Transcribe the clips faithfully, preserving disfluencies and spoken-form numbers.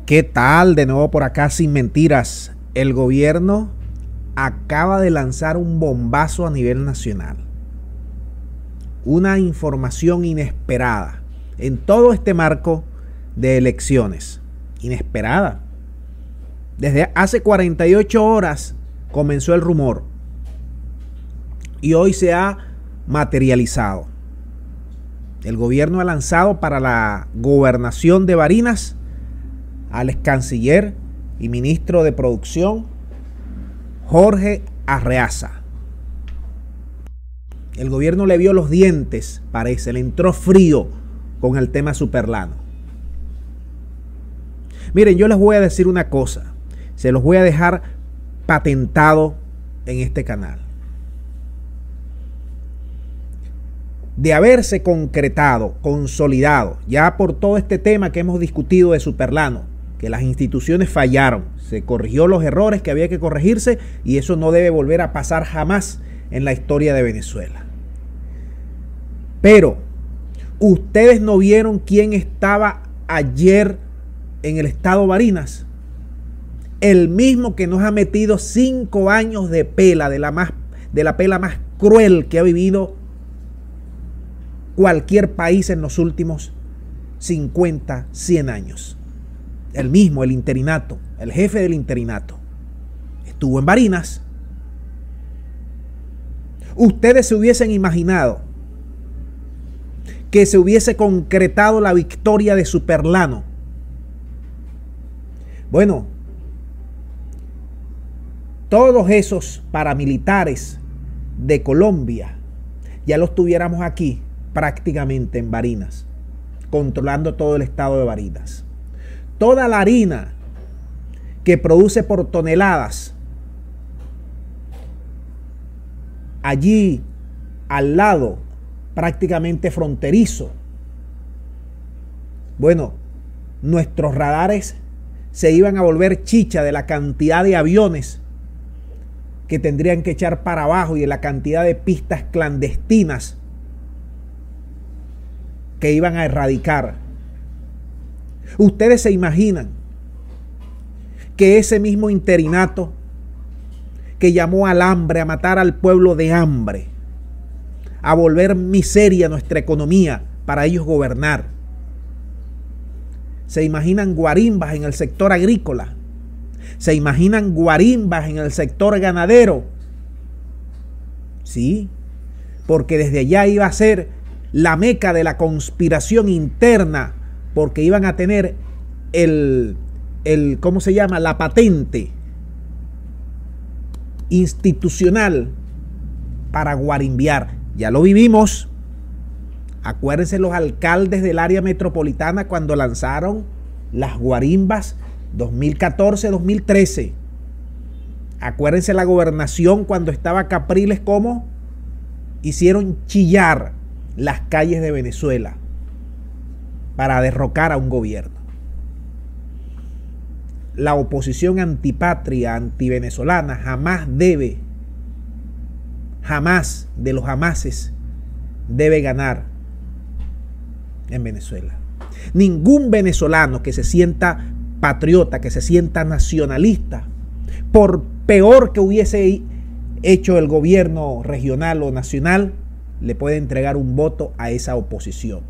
¿Qué tal? De nuevo por acá sin mentiras. El gobierno acaba de lanzar un bombazo a nivel nacional. Una información inesperada en todo este marco de elecciones. Inesperada. Desde hace cuarenta y ocho horas comenzó el rumor y hoy se ha materializado. El gobierno ha lanzado para la gobernación de Barinas al ex canciller y ministro de Producción, Jorge Arreaza. El gobierno le vio los dientes, parece, le entró frío con el tema Superlano. Miren, yo les voy a decir una cosa, se los voy a dejar patentado en este canal. De haberse concretado, consolidado, ya por todo este tema que hemos discutido de Superlano, que las instituciones fallaron, se corrigió los errores que había que corregirse y eso no debe volver a pasar jamás en la historia de Venezuela. Pero, ¿ustedes no vieron quién estaba ayer en el estado Barinas? El mismo que nos ha metido cinco años de pela, de la, más, de la pela más cruel que ha vivido cualquier país en los últimos cincuenta, cien años. El mismo, el interinato, el jefe del interinato, estuvo en Barinas. Ustedes se hubiesen imaginado que se hubiese concretado la victoria de Superlano. Bueno, todos esos paramilitares de Colombia ya los tuviéramos aquí prácticamente en Barinas, controlando todo el estado de Barinas. Toda la harina que produce por toneladas allí al lado, prácticamente fronterizo. Bueno, nuestros radares se iban a volver chicha de la cantidad de aviones que tendrían que echar para abajo y de la cantidad de pistas clandestinas que iban a erradicar. Ustedes se imaginan que ese mismo interinato que llamó al hambre, a matar al pueblo de hambre, a volver miseria a nuestra economía para ellos gobernar, se imaginan guarimbas en el sector agrícola, se imaginan guarimbas en el sector ganadero, sí, porque desde allá iba a ser la meca de la conspiración interna, porque iban a tener el, el, ¿cómo se llama? La patente institucional para guarimbiar. Ya lo vivimos. Acuérdense los alcaldes del área metropolitana cuando lanzaron las guarimbas dos mil catorce dos mil trece. Acuérdense la gobernación cuando estaba Capriles, cómo hicieron chillar las calles de Venezuela para derrocar a un gobierno. La oposición antipatria, antivenezolana, jamás debe, jamás de los jamases, debe ganar en Venezuela. Ningún venezolano que se sienta patriota, que se sienta nacionalista, por peor que hubiese hecho el gobierno regional o nacional, le puede entregar un voto a esa oposición.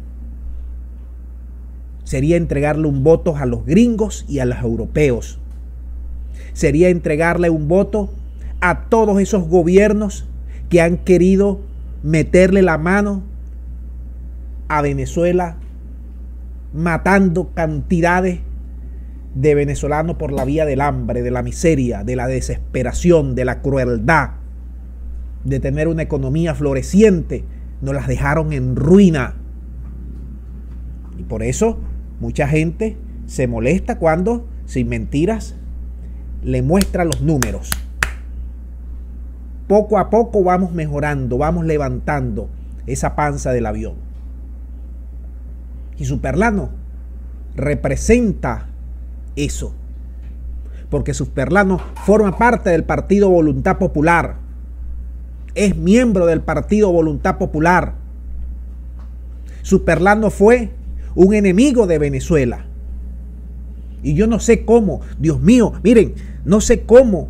Sería entregarle un voto a los gringos y a los europeos. Sería entregarle un voto a todos esos gobiernos que han querido meterle la mano a Venezuela, matando cantidades de venezolanos por la vía del hambre, de la miseria, de la desesperación, de la crueldad, de tener una economía floreciente. Nos las dejaron en ruina. Y por eso mucha gente se molesta cuando, sin mentiras, le muestra los números. Poco a poco vamos mejorando, vamos levantando esa panza del avión. Y Superlano representa eso. Porque Superlano forma parte del Partido Voluntad Popular. Es miembro del Partido Voluntad Popular. Superlano fue un enemigo de Venezuela. Y yo no sé cómo, Dios mío, miren, no sé cómo,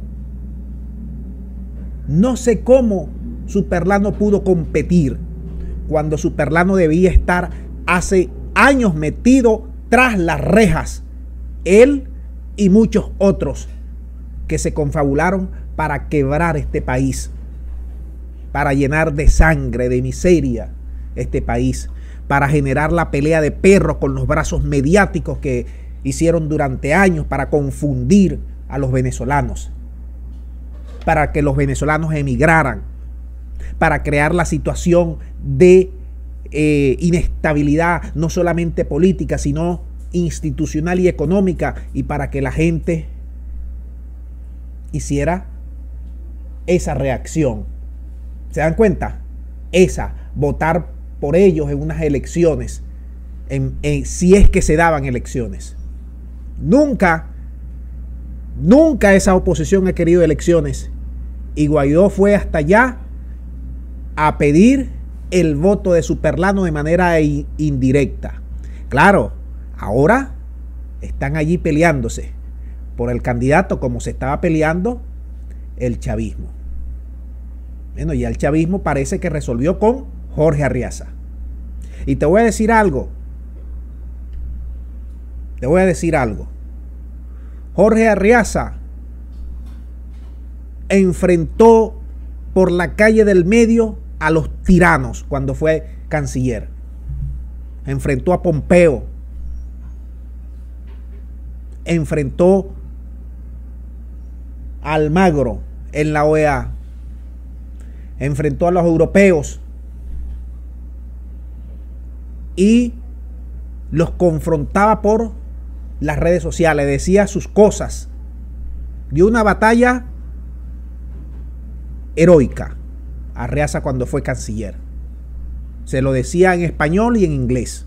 no sé cómo Superlano pudo competir cuando Superlano debía estar hace años metido tras las rejas. Él y muchos otros que se confabularon para quebrar este país, para llenar de sangre, de miseria este país, para generar la pelea de perros con los brazos mediáticos que hicieron durante años para confundir a los venezolanos, para que los venezolanos emigraran, para crear la situación de eh, inestabilidad, no solamente política, sino institucional y económica, y para que la gente hiciera esa reacción. ¿Se dan cuenta? Esa, votar por ellos en unas elecciones, en, en, si es que se daban elecciones. Nunca, nunca esa oposición ha querido elecciones, y Guaidó fue hasta allá a pedir el voto de Superlano de manera indirecta. Claro, ahora están allí peleándose por el candidato como se estaba peleando el chavismo. Bueno, ya el chavismo parece que resolvió con Jorge Arriaza. Y te voy a decir algo. Te voy a decir algo. Jorge Arriaza enfrentó por la calle del medio a los tiranos cuando fue canciller. Enfrentó a Pompeo. Enfrentó a Almagro en la O E A. Enfrentó a los europeos y los confrontaba por las redes sociales, decía sus cosas. Dio una batalla heroica Arriaza cuando fue canciller. Se lo decía en español y en inglés.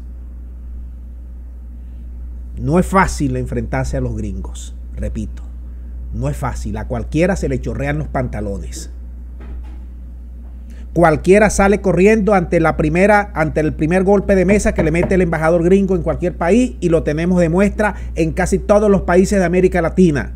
No es fácil enfrentarse a los gringos, repito. No es fácil, a cualquiera se le chorrean los pantalones. Cualquiera sale corriendo ante la primera, ante el primer golpe de mesa que le mete el embajador gringo en cualquier país, y lo tenemos de muestra en casi todos los países de América Latina.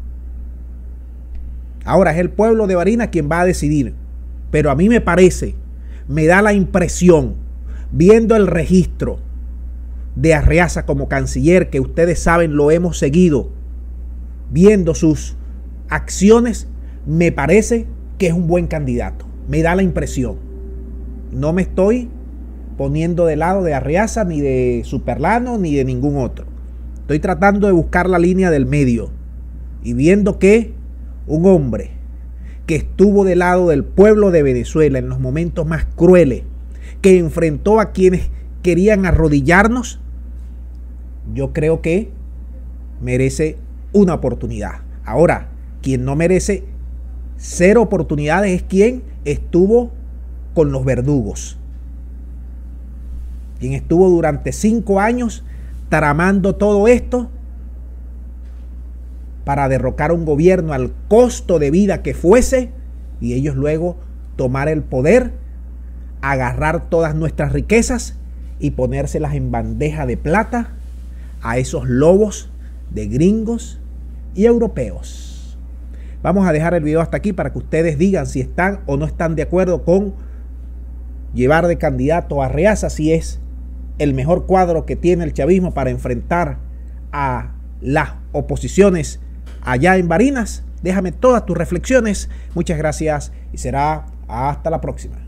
Ahora es el pueblo de Barinas quien va a decidir, pero a mí me parece, me da la impresión, viendo el registro de Arriaza como canciller, que ustedes saben lo hemos seguido, viendo sus acciones, me parece que es un buen candidato. Me da la impresión. No me estoy poniendo de lado de Arriaza, ni de Superlano, ni de ningún otro. Estoy tratando de buscar la línea del medio y viendo que un hombre que estuvo del lado del pueblo de Venezuela en los momentos más crueles, que enfrentó a quienes querían arrodillarnos, yo creo que merece una oportunidad. Ahora, quien no merece cero oportunidades es quien estuvo con los verdugos, quien estuvo durante cinco años tramando todo esto para derrocar un gobierno al costo de vida que fuese, y ellos luego tomar el poder, agarrar todas nuestras riquezas y ponérselas en bandeja de plata a esos lobos de gringos y europeos. Vamos a dejar el video hasta aquí para que ustedes digan si están o no están de acuerdo con llevar de candidato a Arriaza, si es el mejor cuadro que tiene el chavismo para enfrentar a las oposiciones allá en Barinas. Déjame todas tus reflexiones. Muchas gracias y será hasta la próxima.